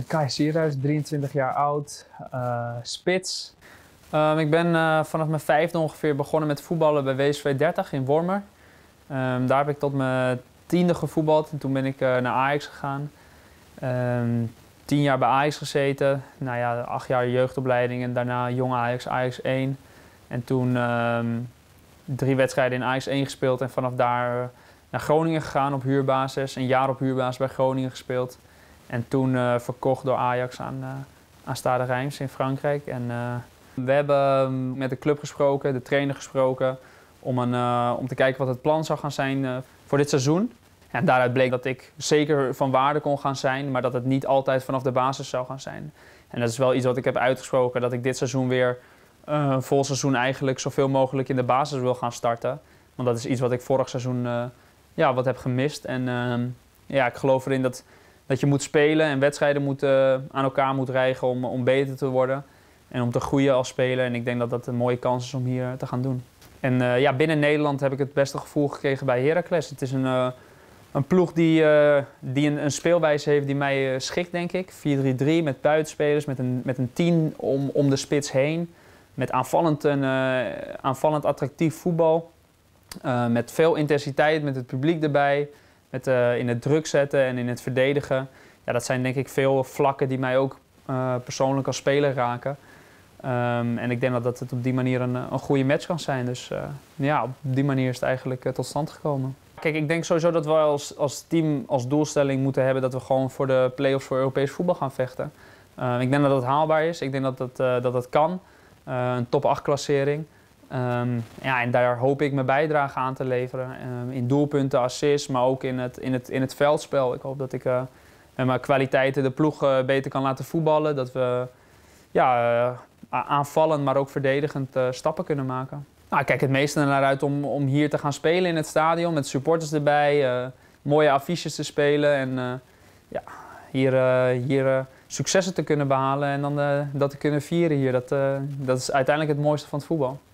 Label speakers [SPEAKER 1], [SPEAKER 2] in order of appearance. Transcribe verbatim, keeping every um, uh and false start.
[SPEAKER 1] Kai Sierhuis, drieëntwintig jaar oud, uh, spits. Um, ik ben uh, vanaf mijn vijfde ongeveer begonnen met voetballen bij W S V dertig in Wormer. Um, daar heb ik tot mijn tiende gevoetbald en toen ben ik uh, naar Ajax gegaan. Um, tien jaar bij Ajax gezeten, nou ja, acht jaar jeugdopleiding en daarna jong Ajax, Ajax één. En toen um, drie wedstrijden in Ajax één gespeeld en vanaf daar uh, naar Groningen gegaan op huurbasis. Een jaar op huurbasis bij Groningen gespeeld. En toen uh, verkocht door Ajax aan, uh, aan Stade Reims in Frankrijk. En, uh, we hebben met de club gesproken, de trainer gesproken, om, een, uh, om te kijken wat het plan zou gaan zijn uh, voor dit seizoen. En daaruit bleek dat ik zeker van waarde kon gaan zijn, maar dat het niet altijd vanaf de basis zou gaan zijn. En dat is wel iets wat ik heb uitgesproken, dat ik dit seizoen weer uh, een vol seizoen eigenlijk zoveel mogelijk in de basis wil gaan starten. Want dat is iets wat ik vorig seizoen uh, ja, wat heb gemist. En uh, ja, ik geloof erin dat, dat je moet spelen en wedstrijden moet, uh, aan elkaar moet rijgen om, om beter te worden. En om te groeien als speler. En ik denk dat dat een mooie kans is om hier te gaan doen. En uh, ja, binnen Nederland heb ik het beste gevoel gekregen bij Heracles. Het is een, uh, een ploeg die, uh, die een, een speelwijze heeft die mij uh, schikt, denk ik. vier drie drie met buitenspelers, met een, met een tien om, om de spits heen. Met aanvallend, een, uh, aanvallend attractief voetbal. Uh, met veel intensiteit, met het publiek erbij. Met, uh, in het druk zetten en in het verdedigen. Ja, dat zijn denk ik veel vlakken die mij ook uh, persoonlijk als speler raken. Um, en ik denk dat, dat het op die manier een, een goede match kan zijn. Dus uh, ja, op die manier is het eigenlijk uh, tot stand gekomen. Kijk, ik denk sowieso dat we als, als team als doelstelling moeten hebben dat we gewoon voor de play-offs voor Europees voetbal gaan vechten. Uh, ik denk dat dat haalbaar is. Ik denk dat dat, uh, dat, dat kan. Uh, een top acht klassering. Um, ja, en daar hoop ik mijn bijdrage aan te leveren. Um, in doelpunten, assists, maar ook in het, in het, in het veldspel. Ik hoop dat ik uh, met mijn kwaliteiten de ploeg uh, beter kan laten voetballen. Dat we ja, uh, aanvallend, maar ook verdedigend uh, stappen kunnen maken. Nou, ik kijk het meeste naar uit om, om hier te gaan spelen in het stadion. Met supporters erbij, uh, mooie affiches te spelen. En uh, ja, hier, uh, hier uh, successen te kunnen behalen en dan uh, dat te kunnen vieren hier. Dat, uh, dat is uiteindelijk het mooiste van het voetbal.